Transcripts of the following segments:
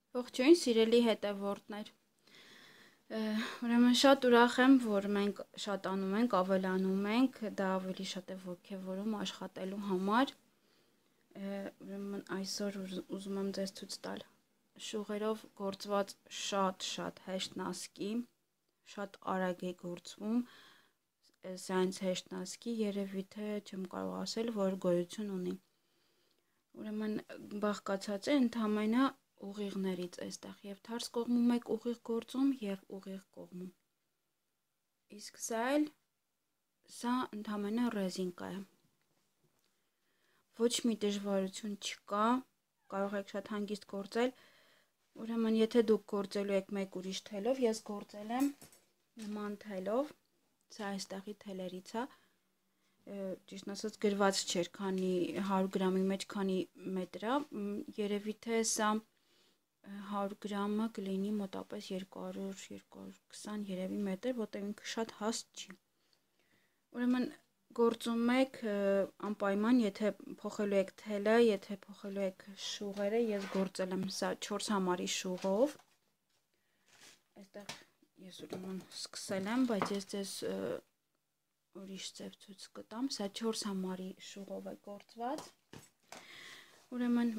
Ողջույն, սիրելի հետևորդներ։ Ուրեմն շատ ուրախ եմ, որ մենք շատանում ենք, ավելանում ենք, դա ավելի շատ է ոգևորում աշխատելու համար։ Ուրեմն այսօր ուզում եմ ձեզ ցույց տալ շուղերով գործված շատ հեշտ նասկի, շատ արագ է գործվում, սրանց հեշտ նասկի երևի թե չեմ կարող ասել, որ գոյություն ունի։ Ուրեմն բաղկացած է ընդամենը ուղիղներից այստեղ եւ թարս կողմում եք ուղիղ գործում եւ ուղիղ կողմում։ Իսկ սա ընդամենը ռեզինկա է։ Ոչ մի դժվարություն չկա, կարող եք շատ հանգիստ գործել։ Ուրեմն եթե դուք գործելու եք մեկ ուրիշ թելով, ես գործել եմ նման թելով, սա այստեղի թելերից է, ճիշտ ասած գրված չէր, քանի 100 գրամի մեջ քանի մետր է, երևի թե սա 100 գրամը կլինի մոտապես 200-220 երևի մետր, որտեղ ինքը շատ հաստ չի։ Ուրեմն գործում եք անպայման, եթե փոխելու եք թելը, եթե փոխելու եք շուղերը, ես գործել եմ սա 4 համարի շուղով։ Այստեղ ես ուրեմն սկսել եմ, բայց ես ձեզ ուրիշ ձև ցույց կտամ, սա 4 համարի շուղով է գործված։ Ուրեմն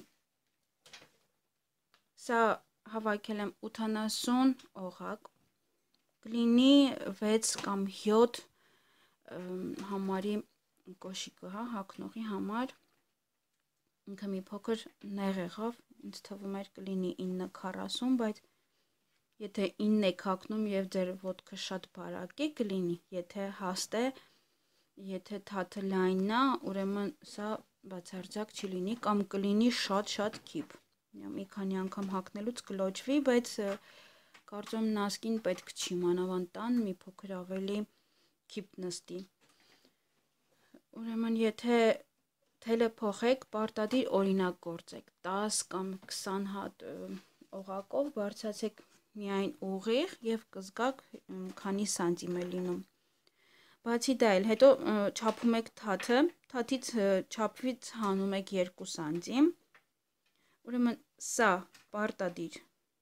սա հավաքել եմ 80 օղակ, կլինի 6 կամ 7 համարի կոշիկը, հագնողի համար, ինքը մի փոքր նեղ եղավ, ինձ թվում էր կլինի 9.40, բայց եթե 9 եք հագնում եւ ձեր ոտքը շատ բարակ է, կլինի, եթե հաստ է, եթե թաթը լայնն է, ուրեմն սա բացարձակ չի լինի կամ կլինի շատ քիփ։ Մի քանի անգամ հագնելուց կլոճվի, բայց կարծում եմ նասկին պետք չի մանավանդ տան մի փոքր ավելի քիփ նստի։ Ուրեմն եթե թելը փոխեք, պարտադիր օրինակ գործեք, 10 կամ 20 հատ օղակով բարձրացեք միայն ուղիղ եւ կզգաք քանի սանտիմ է լինում։ Բացի դա էլ հետո չափում եք թաթը, թաթից չափից հանում եք 2 սանտիմ։ Ուրեմն սա պարտադիր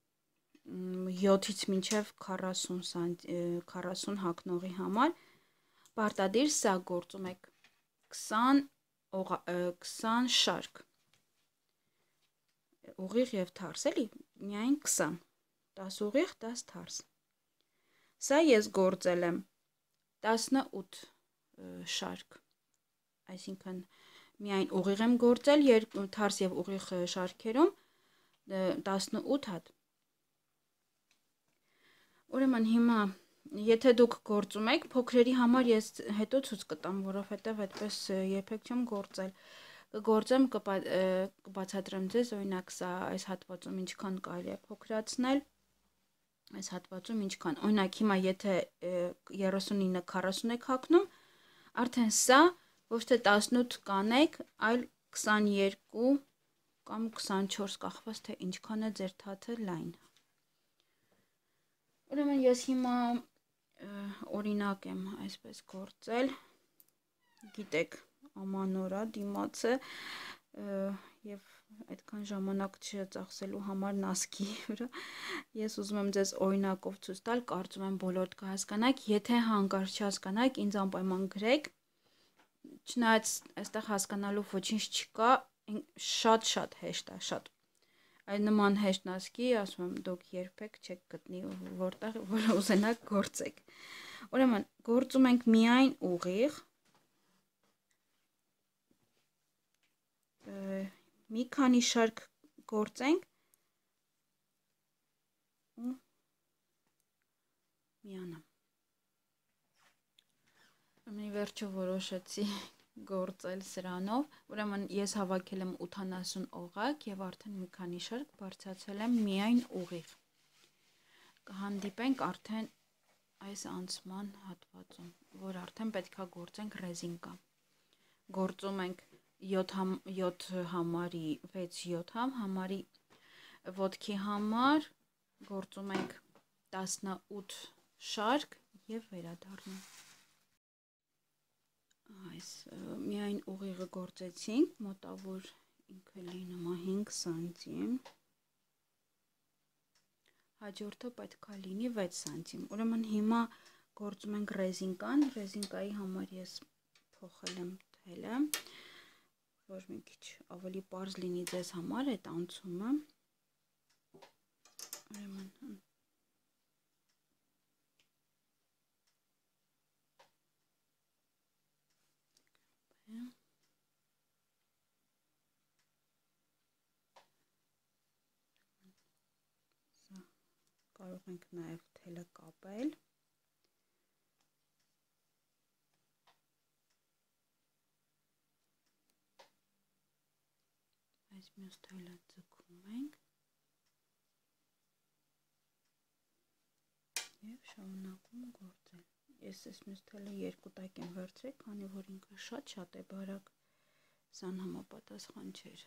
7-ից մինչև 40 հագնողի համար պարտադիր սա գործում եք 20 շարք ուղիղ եւ թարս, էլի, միայն 20, 10 ուղիղ, 10 թարս։ Սա ես գործել եմ 18 շարք, այսինքն միայն ուղիղ եմ գործել, թարս եւ ուղիղ շարքերում 18 հատ։ Ուրեմն հիմա եթե դուք գործում եք, փոքրերի համար ես հետո ցույց կտամ, որովհետև այդպես երբեք չեմ գործել։ Կգործեմ, կբացատրեմ ձեզ, օրինակ սա այս հատվածում ինչքան կարելի է փոքրացնել, այս հատվածում ինչքան։ Օրինակ հիմա եթե 39-40 եք հագնում, արդեն սա ոչ թե 18 կանեք, այլ 22 կամ 24 կախված թե ինչքան է ձեր թաթը լայն։ Ուրեմն ես հիմա օրինակ եմ այսպես գործել, գիտեք, ամանորա դիմացը եւ այդքան ժամանակ չծախսելու համար նասկի վրա ես ուզում եմ ձեզ օրինակով ցույց տալ, կարծում եմ բոլորդ կհասկանաք, եթե հանկարծ չհասկանաք, ինձ անպայման գրեք, չնայած այստեղ հասկանալու ոչինչ չկա, շատ հեշտ է, շատ։ Այդ նման հեշտ նասկի, ասում եմ, դուք երբեք չեք գտնի, որտեղ որ ուզենաք գործեք։ Ուրեմն գործում ենք միայն ուղիղ, մի քանի շարք գործենք ու միանամ։ Ուրեմն վերջը որոշեցի գործել սրանով, ուրեմն ես հավաքել եմ 80 օղակ եւ արդեն մի քանի շարք բարձրացել եմ միայն ուղիղ։ Կհանդիպենք արդեն այս անցման հատվածում, որ արդեն պետքա գործենք ռեզինկա։ Գործում ենք 7 համարի 6-7 համարի ոտքի համար գործում ենք 18 շարք եւ վերադառնում։ Այս միայն ուղիղը գործեցինք, մոտավոր ինքը լինում է 5 սանտիմ։ Հաջորդը պետք է լինի 6 սանտիմ։ Ուրեմն հիմա գործում ենք ռեզինկան, ռեզինկայի համար ես փոխել եմ թելը, որ մի քիչ ավելի պարզ լինի ձեզ համար այդ անցումը։ Ուրեմն կարող ենք նաև թելը կապել։ Այս մյուս թելը ձգում ենք և շարունակում գործել։ Ես այս մյուս թելը 2 տակ եմ վերցրել, քանի որ ինքը շատ է բարակ, սան համապատասխան չէր։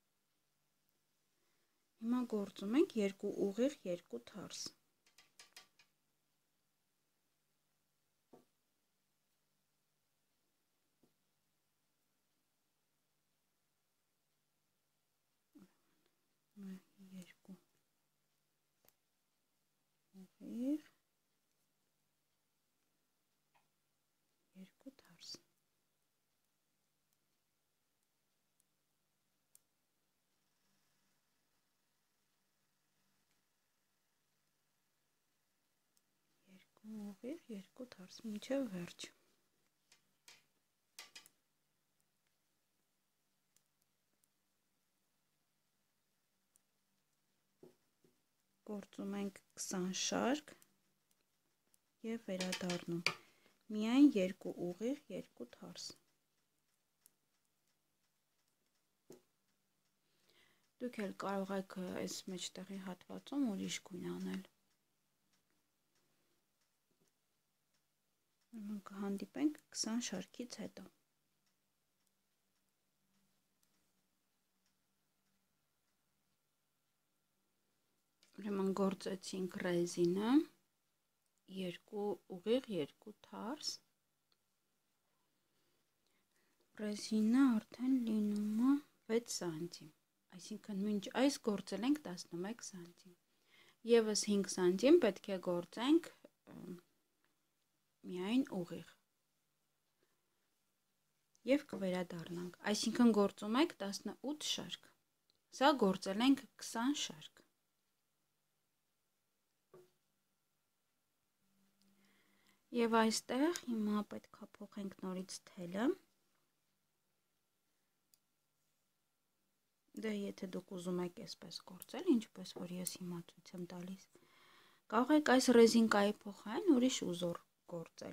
Հիմա գործում ենք 2 ուղիղ, 2 թարս։ Երկու ուղիղ, 2 թարս։ Ուղիղ 2 թարս մինչև վերջ։ Գործում ենք 20 շարք և վերադառնում։ Միայն 2 ուղիղ 2 թարս։ Դուք էլ կարող եք այս մեջտեղի հատվածում ուրիշ գույն անել։ Կհանդիպենք 20 շարքից հետո։ Ուրեմն գործեցինք ռեզինը, 2 ուղիղ 2 թարս։ Ռեզինը արդեն լինում է 6 սանտիմ, այսինքն մինչ այս գործել ենք 11 սանտիմ։ Եվս 5 սանտիմ պետք է գործենք միայն ուղիղ և կվերադառնանք, այսինքն գործում ենք 18 շարք, սա գործել ենք 20 շարք։ Եվ այստեղ հիմա պետք է փոխենք նորից թելը, դե եթե դուք ուզում եք այսպես գործել, ինչպես որ ես հիմա ցույց եմ տալիս, կարող եք այս ռեզինկայի փոխարեն ուրիշ ուզոր գործել։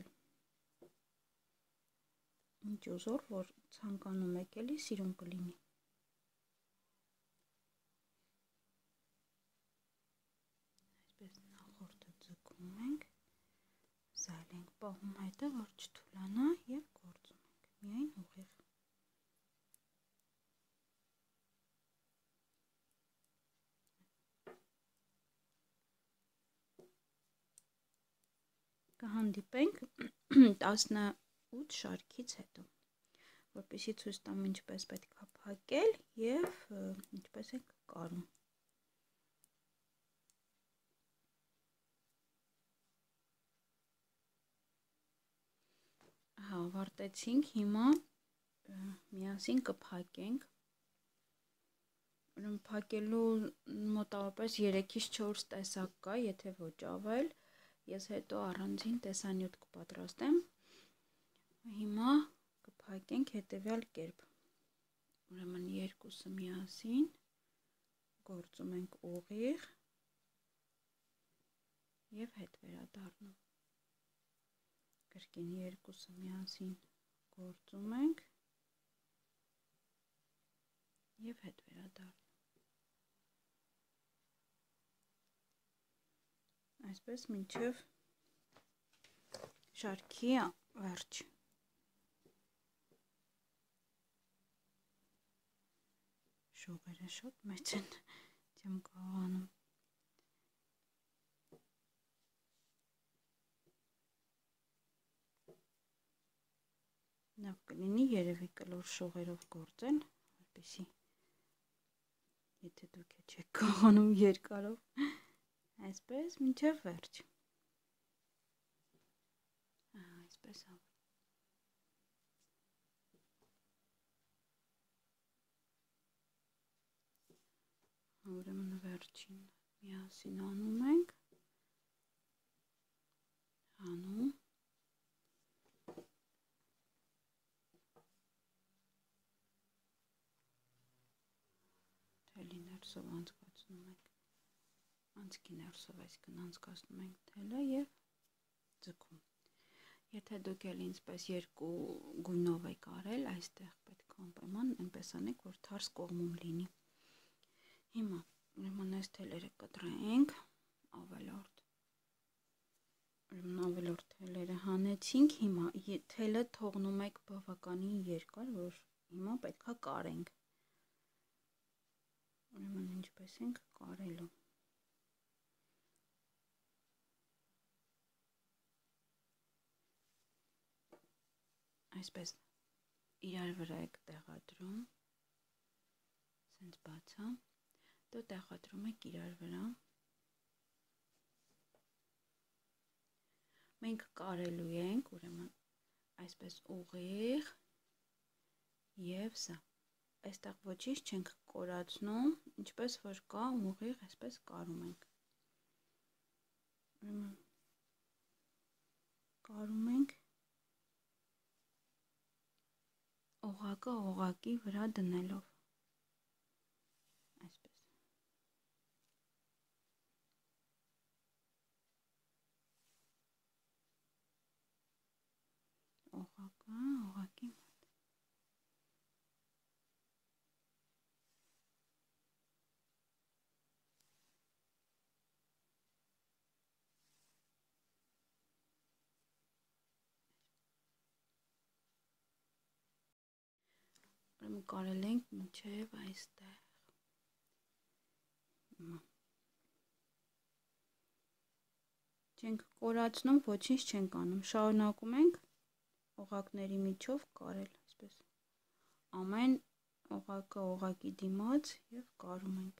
Ինչ ուզոր, որ ցանկանում եք էլի, սիրուն կլինի։ Այսպես նախորդը ձգում ենք, զայլ ենք պահում հետը, որ չթուլանա և գործում ենք, միայն ուղիղ։ Կհանդիպենք 18 շարքից հետո, որպեսզի ցույց տամ ինչպես պետք է փակել և ինչպես ենք կարում։ Ավարտեցինք, հիմա միասին կփակենք։ Փակելու մոտավորապես 3-ից 4 տեսակ կա, եթե ոչ ավել։ Ես հետո առանձին տեսանյութ կպատրաստեմ։ Հիմա կփակենք հետևյալ կերպ։ Ուրեմն երկուսը միասին գործում ենք ուղիղ և հետ վերադառնում։ Կրկին երկուսը միասին գործում ենք և հետ վերադառնում։ Այսպես մինչև շարքի վերջ։ Շողերը շատ մեծ են, չեմ կարողանում։ Լավ կլինի երևի կլոր շողերով գործել, որպեսզի եթե դուք չեք կարողանում երկարով Այսպես մինչև վերջ։ Այսպես ուրեմն վերջին միասին անում ենք, հանում, թելի ներսով անցկացնում ենք, անցքի ներսով այսքան անցկացնում ենք թելը և ձգում։ Եթե դուք էլ ինձպես երկու գույնով եք արել, այստեղ պետք է անպայման այնպես անեք, որ թարս կողմում լինի։ Հիմա ուրեմն այս թելերը կտրենք ավելորդ։ Ուրեմն ավելորդ թելերը հանեցինք, հիմա թելը թողնում եք բավականին երկար, որ հիմա պետք է կարենք։ Ուրեմն ինչպես ենք կարելու։ Այսպես իրար վրա եք տեղադրում, սենց բացա, դու տեղադրում եք իրար վրա։ Մենք կարելու ենք, ուրեմն այսպես ուղիղ և սա։ Այստեղ ոչինչ չենք կորացնում, ինչպես որ կա ուղիղ, այսպես կարում ենք։ Ուրեմն կարում ենք օղակը օղակի վրա դնելով, այսպես, օղակը օղակի մոտ, ուրեմն կարել ենք մինչև այստեղ, չենք կորացնում, ոչինչ չենք անում, շարունակում ենք օղակների միջով կարել, այսպես, ամեն օղակը օղակի դիմաց և կարում ենք,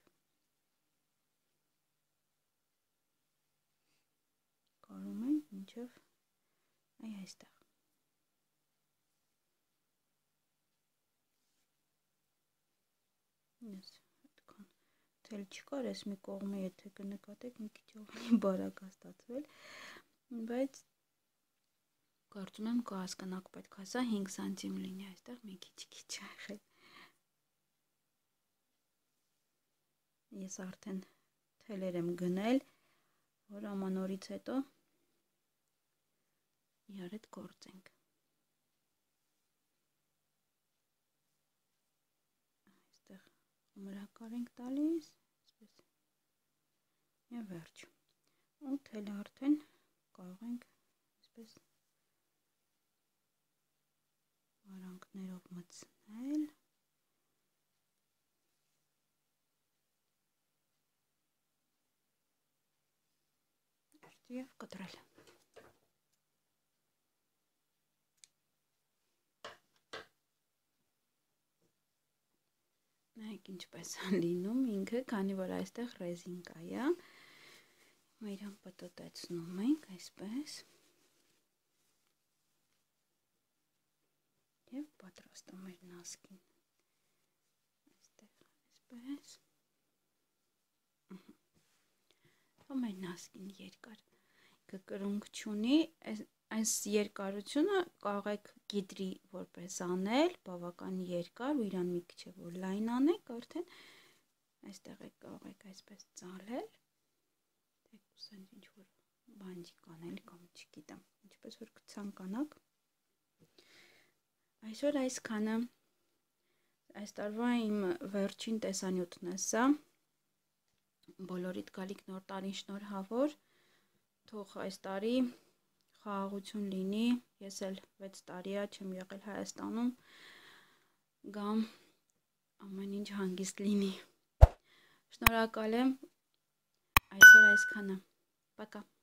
մինչև այստեղ, թել չկար, ես մի կողմը եթե կնկատեք մի քիչ ավելի բարակ է ստացվել, բայց կարծում եմ կհասկանաք, պետք է սա 5 սանտիմ լինի, այստեղ մի քիչ է եղել։ Ես արդեն թելեր եմ գնել, որ ամանորից հետո իրար հետ գործենք։ Այստեղ մրակար ենք տալիս, այսպես, և վերջ։ Ու թելը արդեն կարող ենք այսպես վարանքներով մտցնել։ Եվ կտրել։ Նայեք ինչպես է լինում ինքը, քանի որ այստեղ ռեզին կա, իրան պտտեցնում ենք այսպես և պատրաստում մեր նասկին, այստեղ այսպես, մեր նասկին երկար, կրունկ չունի, այս երկարությունը կարող եք գիտրի որպես անել, բավական երկար ու իրան մի քիչ է որ լայն անեք, արդեն այստեղ կարող եք այսպես ծալել, թեկուզ ինչ-որ բանջիկ անել կամ չգիտեմ, ինչպես որ կցանկանաք։ Այսօր այսքանը, այս տարվա իմ վերջին տեսանյութն է սա, բոլորիդ գալիք նոր տարին շնորհավոր, թող այս տարի խաղաղություն լինի, ես էլ 6 տարի չեմ եղել Հայաստանում, գամ ամեն ինչ հանգիստ լինի։ Շնորհակալ եմ, այսօր այսքանը, պակա։